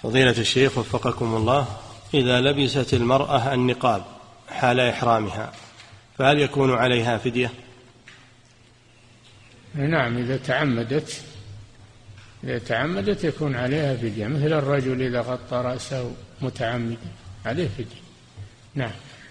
فضيلة الشيخ وفقكم الله، إذا لبست المرأة النقاب حال إحرامها فهل يكون عليها فدية؟ نعم، إذا تعمدت يكون عليها فدية، مثل الرجل إذا غطى رأسه متعمدا عليه فدية. نعم.